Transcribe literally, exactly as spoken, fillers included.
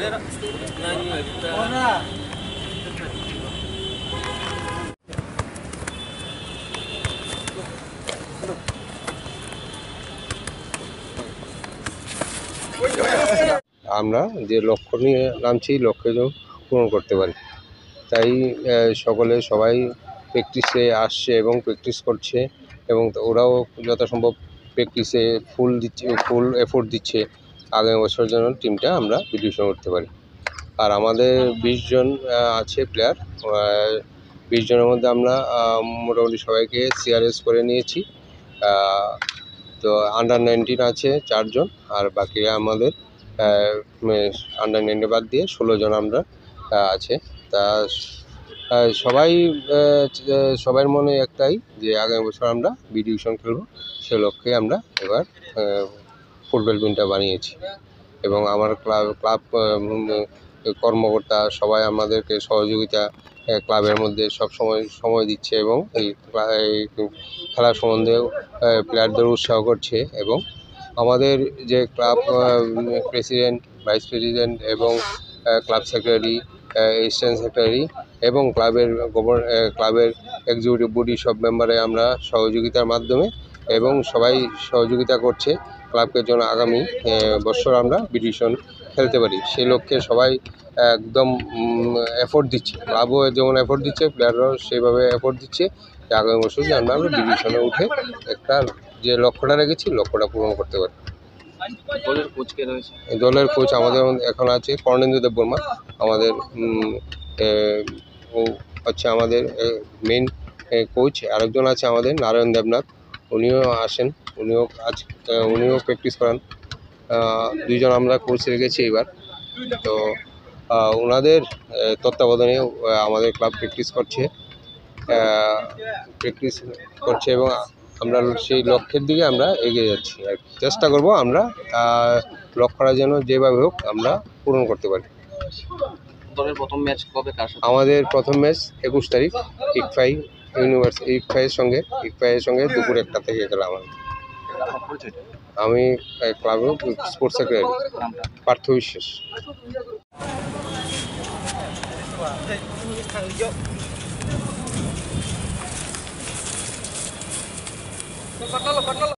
আমরা যে লক্ষ্য নিয়ে নামছি লক্ষ্যে যেন পূরণ করতে পারি, তাই সকলে সবাই প্র্যাকটিসে আসছে এবং প্র্যাকটিস করছে এবং ওরাও যথাসম্ভব প্র্যাকটিসে ফুল দিচ্ছে, ফুল এফোর্ট দিচ্ছে আগামী বছর যেন টিমটা আমরা ডিভিশন করতে পারি। আর আমাদের বিশ জন আছে প্লেয়ার, বিশ জনের মধ্যে আমরা মোটামুটি সবাইকে সিআরএস করে নিয়েছি। তো আন্ডার নাইনটিন আছে চারজন, আর বাকিরা আমাদের আন্ডার নাইনটিন বাদ দিয়ে ষোলো জন আমরা আছে। তা সবাই সবার মনে একটাই যে আগামী বছর আমরা বি ডিভিশন খেলবো, সে লক্ষ্যে আমরা এবার ফুটবল টিমটা বানিয়েছি। এবং আমার ক্লাব ক্লাব কর্মকর্তা সবাই আমাদেরকে সহযোগিতা ক্লাবের মধ্যে সব সময় সময় দিচ্ছে এবং এই খেলা সম্বন্ধেও প্লেয়ারদের উৎসাহ করছে। এবং আমাদের যে ক্লাব প্রেসিডেন্ট, ভাইস প্রেসিডেন্ট এবং ক্লাব সেক্রেটারি, অ্যাসিস্ট্যান্ট সেক্রেটারি এবং ক্লাবের গভর্ন ক্লাবের এক্সিকিউটিভ বডি সব মেম্বারে আমরা সহযোগিতার মাধ্যমে এবং সবাই সহযোগিতা করছে ক্লাবকে যেন আগামী বছর আমরা বি ডিভিশন খেলতে পারি, সেই লক্ষ্যে সবাই একদম এফোর্ট দিচ্ছে। ক্লাবও যেমন এফোর্ট দিচ্ছে, প্লেয়াররাও সেইভাবে এফোর্ট দিচ্ছে যে আগামী বছর যে আমরা বি ডিভিশনে উঠে একটা যে লক্ষ্যটা রেখেছি লক্ষ্যটা পূরণ করতে পারি। দলের কোচ কে রয়েছে? দলের কোচ আমাদের এখন আছে কর্ণেন্দু দেববর্মা, আমাদের ও হচ্ছে আমাদের মেন কোচ। আরেকজন আছে আমাদের নারায়ণ দেবনাথ, উনিও আসেন, উনিও আজ উনিও প্র্যাকটিস করান। দুইজন আমরা কোচ রেখেছি এবার। তো ওনাদের তত্ত্বাবধানে আমাদের ক্লাব প্র্যাকটিস করছে প্র্যাকটিস করছে এবং আমরা সেই লক্ষ্যের দিকে আমরা এগিয়ে যাচ্ছি। আর চেষ্টা করব আমরা লক্ষ্যটা যেন যেভাবে হোক আমরা পূরণ করতে পারি। দলের প্রথম ম্যাচ কবে? আমাদের প্রথম ম্যাচ একুশ তারিখ ইকফাই ইউনিভার্সিটি ইকফাইয়ের সঙ্গে ইকফাইয়ের সঙ্গে দুপুর একটা থেকে খেলা আমাদের। আমি ক্লাবে স্পোর্টস সেক্রেটারি পার্থ বিশ্বাস।